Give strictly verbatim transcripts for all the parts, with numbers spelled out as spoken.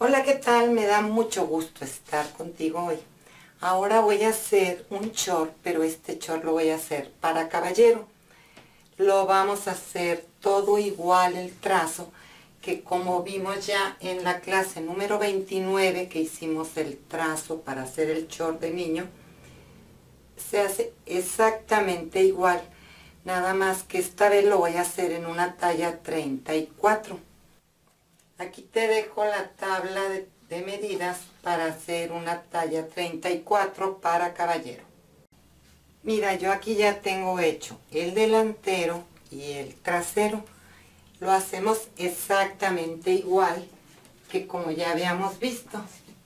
Hola, ¿qué tal? Me da mucho gusto estar contigo hoy. Ahora voy a hacer un short, pero este short lo voy a hacer para caballero. Lo vamos a hacer todo igual el trazo, que como vimos ya en la clase número veintinueve, que hicimos el trazo para hacer el short de niño, se hace exactamente igual, nada más que esta vez lo voy a hacer en una talla treinta y cuatro. Aquí te dejo la tabla de, de medidas para hacer una talla treinta y cuatro para caballero. Mira, yo aquí ya tengo hecho el delantero y el trasero. Lo hacemos exactamente igual que como ya habíamos visto.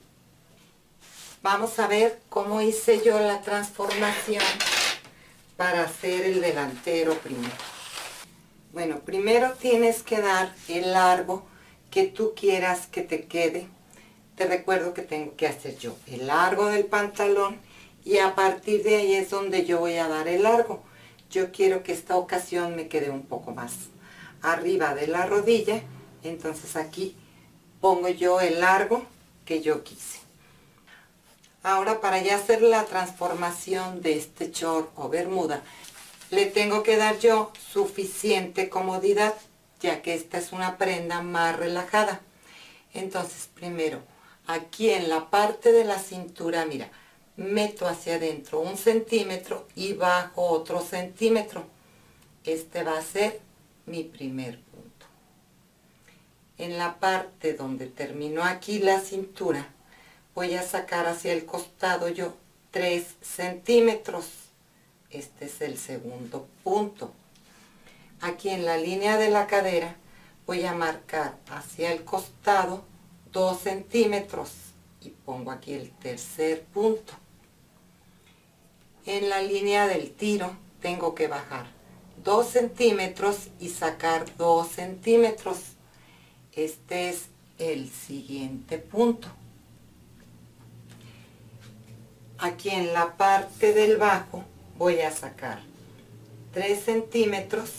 Vamos a ver cómo hice yo la transformación para hacer el delantero primero. Bueno, primero tienes que dar el largo que tú quieras que te quede. Te recuerdo que tengo que hacer yo el largo del pantalón y a partir de ahí es donde yo voy a dar el largo. Yo quiero que esta ocasión me quede un poco más arriba de la rodilla, entonces aquí pongo yo el largo que yo quise. Ahora, para ya hacer la transformación de este short o bermuda, le tengo que dar yo suficiente comodidad, ya que esta es una prenda más relajada. Entonces, primero, aquí en la parte de la cintura, mira, meto hacia adentro un centímetro y bajo otro centímetro. Este va a ser mi primer punto. En la parte donde terminó aquí la cintura, voy a sacar hacia el costado yo tres centímetros. Este es el segundo punto. Aquí en la línea de la cadera voy a marcar hacia el costado dos centímetros y pongo aquí el tercer punto. En la línea del tiro tengo que bajar dos centímetros y sacar dos centímetros. Este es el siguiente punto. Aquí en la parte del bajo voy a sacar tres centímetros,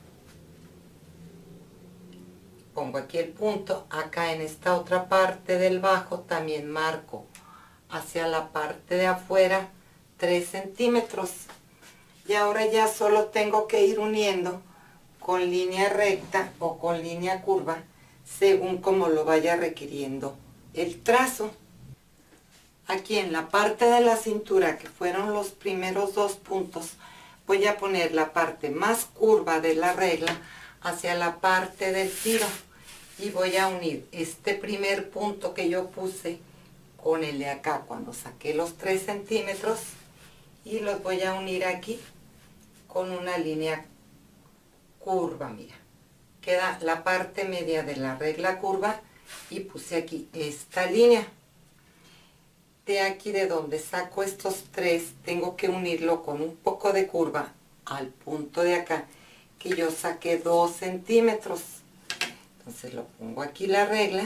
pongo aquí el punto. Acá en esta otra parte del bajo también marco hacia la parte de afuera tres centímetros. Y ahora ya solo tengo que ir uniendo con línea recta o con línea curva según como lo vaya requiriendo el trazo. Aquí en la parte de la cintura, que fueron los primeros dos puntos, voy a poner la parte más curva de la regla hacia la parte del tiro y voy a unir este primer punto que yo puse con el de acá cuando saqué los tres centímetros y los voy a unir aquí con una línea curva. Mira, queda la parte media de la regla curva y puse aquí esta línea. De aquí de donde saco estos tres, tengo que unirlo con un poco de curva al punto de acá, que yo saqué dos centímetros. Entonces lo pongo aquí la regla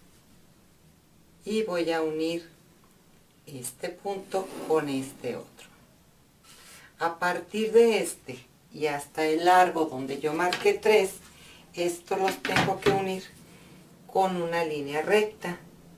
y voy a unir este punto con este otro. A partir de este y hasta el largo donde yo marqué tres, estos los tengo que unir con una línea recta.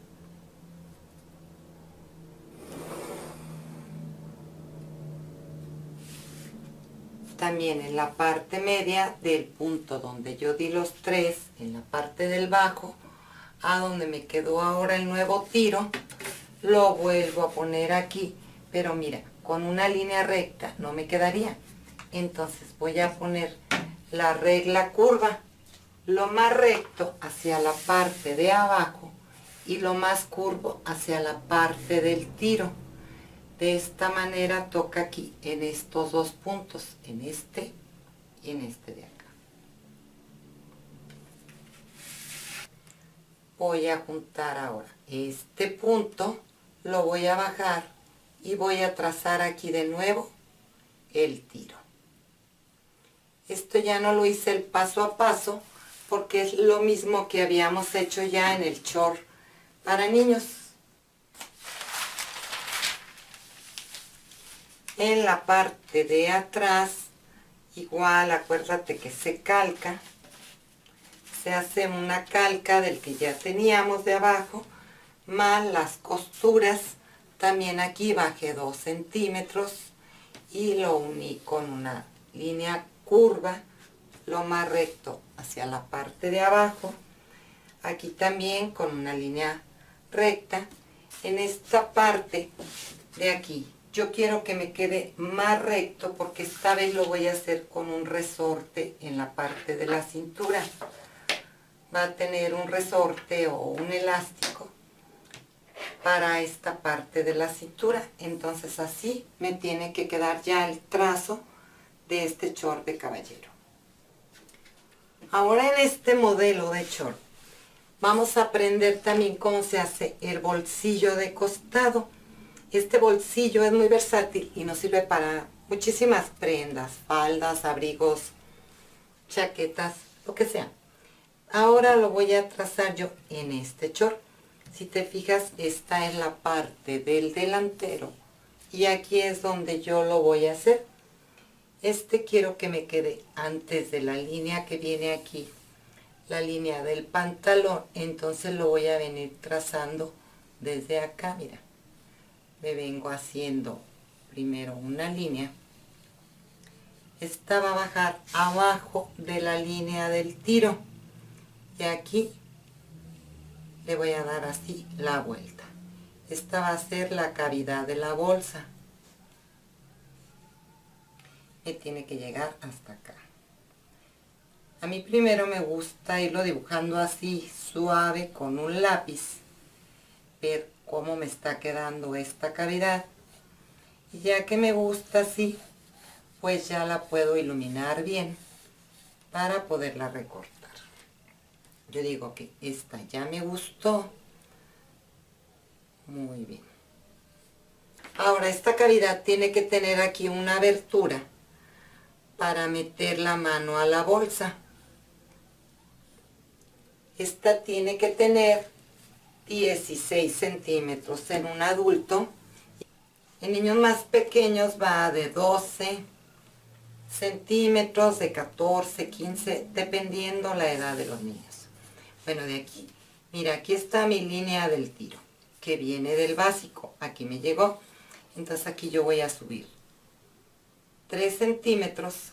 También en la parte media del punto donde yo di los tres, en la parte del bajo, a donde me quedó ahora el nuevo tiro, lo vuelvo a poner aquí, pero mira, con una línea recta no me quedaría. Entonces voy a poner la regla curva, lo más recto hacia la parte de abajo y lo más curvo hacia la parte del tiro. De esta manera toca aquí en estos dos puntos, en este y en este de acá. Voy a juntar ahora este punto, lo voy a bajar y voy a trazar aquí de nuevo el tiro. Esto ya no lo hice el paso a paso porque es lo mismo que habíamos hecho ya en el short para niños. En la parte de atrás, igual acuérdate que se calca, se hace una calca del que ya teníamos de abajo, más las costuras. También aquí bajé dos centímetros y lo uní con una línea curva lo más recto hacia la parte de abajo. Aquí también con una línea recta. En esta parte de aquí yo quiero que me quede más recto porque esta vez lo voy a hacer con un resorte en la parte de la cintura. Va a tener un resorte o un elástico para esta parte de la cintura. Entonces así me tiene que quedar ya el trazo de este short de caballero. Ahora en este modelo de short vamos a aprender también cómo se hace el bolsillo de costado. Este bolsillo es muy versátil y nos sirve para muchísimas prendas, faldas, abrigos, chaquetas, lo que sea. Ahora lo voy a trazar yo en este short. Si te fijas, esta es la parte del delantero y aquí es donde yo lo voy a hacer. Este quiero que me quede antes de la línea que viene aquí, la línea del pantalón. Entonces lo voy a venir trazando desde acá, mira. Me vengo haciendo primero una línea. Esta va a bajar abajo de la línea del tiro. Y aquí le voy a dar así la vuelta. Esta va a ser la cavidad de la bolsa. Me tiene que llegar hasta acá. A mí primero me gusta irlo dibujando así suave con un lápiz. Ver cómo me está quedando esta cavidad. Y ya que me gusta así, pues ya la puedo iluminar bien para poderla recortar. Yo digo que esta ya me gustó. Muy bien. Ahora esta cavidad tiene que tener aquí una abertura para meter la mano a la bolsa. Esta tiene que tener dieciséis centímetros en un adulto. En niños más pequeños va de doce centímetros, de catorce, quince, dependiendo la edad de los niños. Bueno, de aquí, mira, aquí está mi línea del tiro, que viene del básico. Aquí me llegó. Entonces aquí yo voy a subir tres centímetros.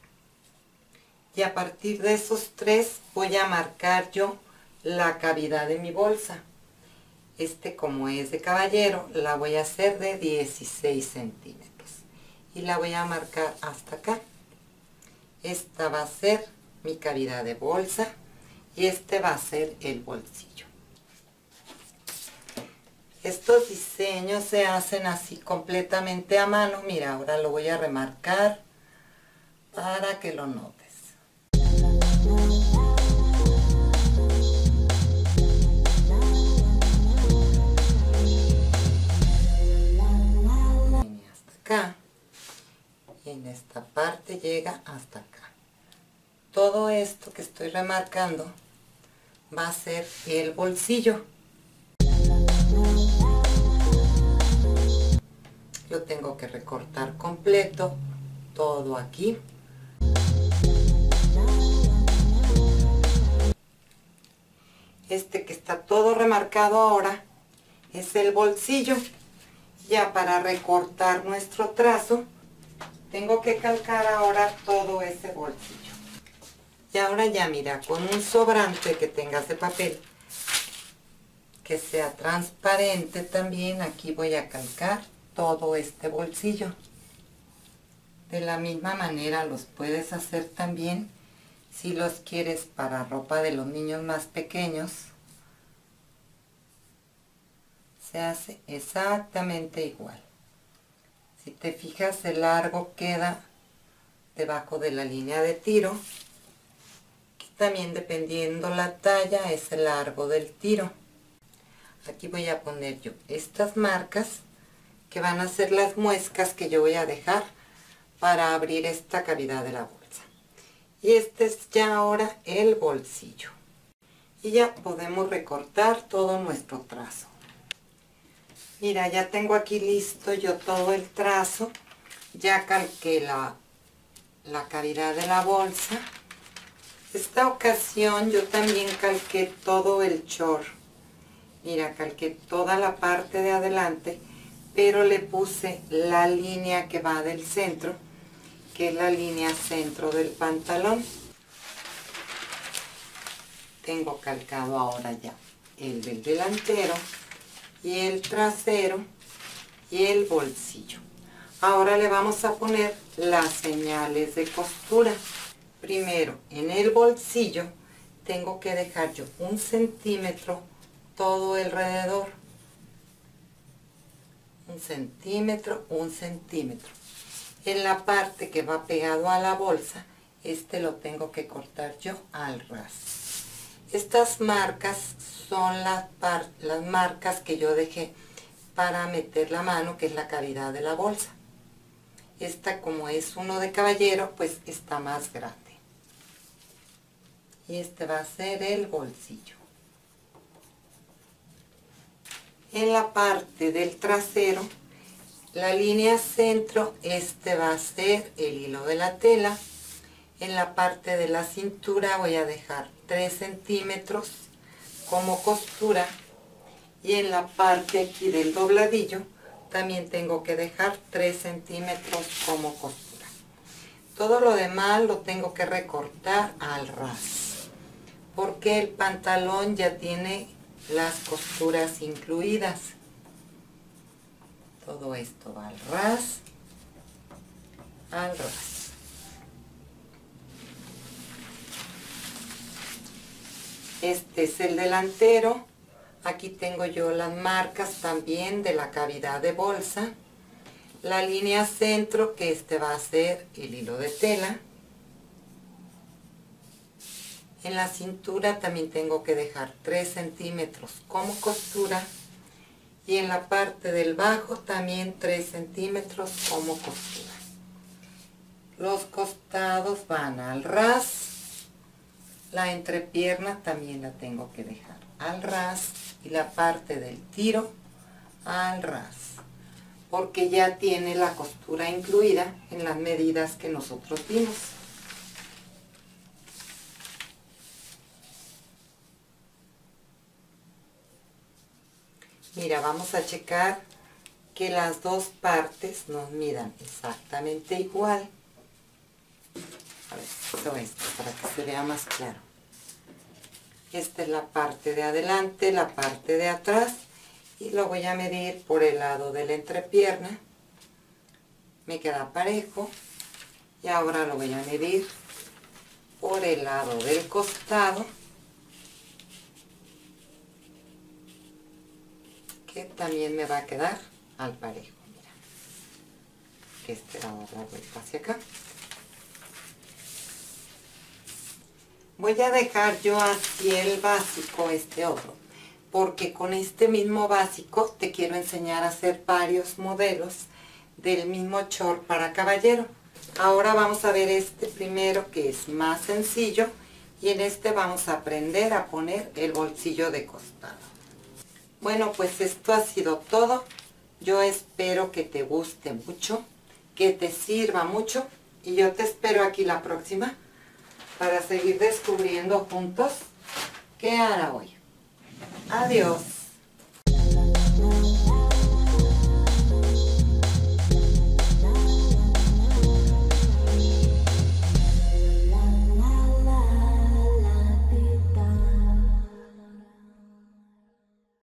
Y a partir de esos tres voy a marcar yo la cavidad de mi bolsa. Este, como es de caballero, la voy a hacer de dieciséis centímetros. Y la voy a marcar hasta acá. Esta va a ser mi cavidad de bolsa. Y este va a ser el bolsillo. Estos diseños se hacen así completamente a mano. Mira, ahora lo voy a remarcar para que lo notes. Viene hasta acá. Y en esta parte llega hasta acá. Todo esto que estoy remarcando va a ser el bolsillo. Lo tengo que recortar completo, todo aquí. Este que está todo remarcado ahora es el bolsillo. Ya para recortar nuestro trazo, tengo que calcar ahora todo ese bolsillo. Y ahora ya mira, con un sobrante que tengas de papel, que sea transparente también, aquí voy a calcar todo este bolsillo. De la misma manera los puedes hacer también si los quieres para ropa de los niños más pequeños. Se hace exactamente igual. Si te fijas, el largo queda debajo de la línea de tiro. También dependiendo la talla es el largo del tiro. Aquí voy a poner yo estas marcas que van a ser las muescas que yo voy a dejar para abrir esta cavidad de la bolsa. Y este es ya ahora el bolsillo. Y ya podemos recortar todo nuestro trazo. Mira, ya tengo aquí listo yo todo el trazo. Ya calqué la, la cavidad de la bolsa. Esta ocasión yo también calqué todo el short. Mira, calqué toda la parte de adelante, pero le puse la línea que va del centro, que es la línea centro del pantalón. Tengo calcado ahora ya el del delantero y el trasero y el bolsillo. Ahora le vamos a poner las señales de costura. Primero, en el bolsillo tengo que dejar yo un centímetro todo alrededor. Un centímetro, un centímetro. En la parte que va pegado a la bolsa, este lo tengo que cortar yo al ras. Estas marcas son las, par las marcas que yo dejé para meter la mano, que es la cavidad de la bolsa. Esta, como es uno de caballero, pues está más grande. Y este va a ser el bolsillo. En la parte del trasero, la línea centro, este va a ser el hilo de la tela. En la parte de la cintura voy a dejar tres centímetros como costura. Y en la parte aquí del dobladillo, también tengo que dejar tres centímetros como costura. Todo lo demás lo tengo que recortar al ras, porque el pantalón ya tiene las costuras incluidas. Todo esto va al ras, al ras. Este es el delantero. Aquí tengo yo las marcas también de la cavidad de bolsa. La línea centro, que este va a ser el hilo de tela. En la cintura también tengo que dejar tres centímetros como costura. Y en la parte del bajo también tres centímetros como costura. Los costados van al ras. La entrepierna también la tengo que dejar al ras. Y la parte del tiro al ras. Porque ya tiene la costura incluida en las medidas que nosotros dimos. Mira, vamos a checar que las dos partes nos midan exactamente igual. A ver, quito esto para que se vea más claro. Esta es la parte de adelante, la parte de atrás, y lo voy a medir por el lado de la entrepierna. Me queda parejo. Y ahora lo voy a medir por el lado del costado, que también me va a quedar al parejo. Mira, que este va a dar la vuelta hacia acá. Voy a dejar yo así el básico, este otro, porque con este mismo básico te quiero enseñar a hacer varios modelos del mismo short para caballero. Ahora vamos a ver este primero, que es más sencillo, y en este vamos a aprender a poner el bolsillo de costado. Bueno, pues esto ha sido todo. Yo espero que te guste mucho, que te sirva mucho, y yo te espero aquí la próxima para seguir descubriendo juntos qué hará hoy. Adiós.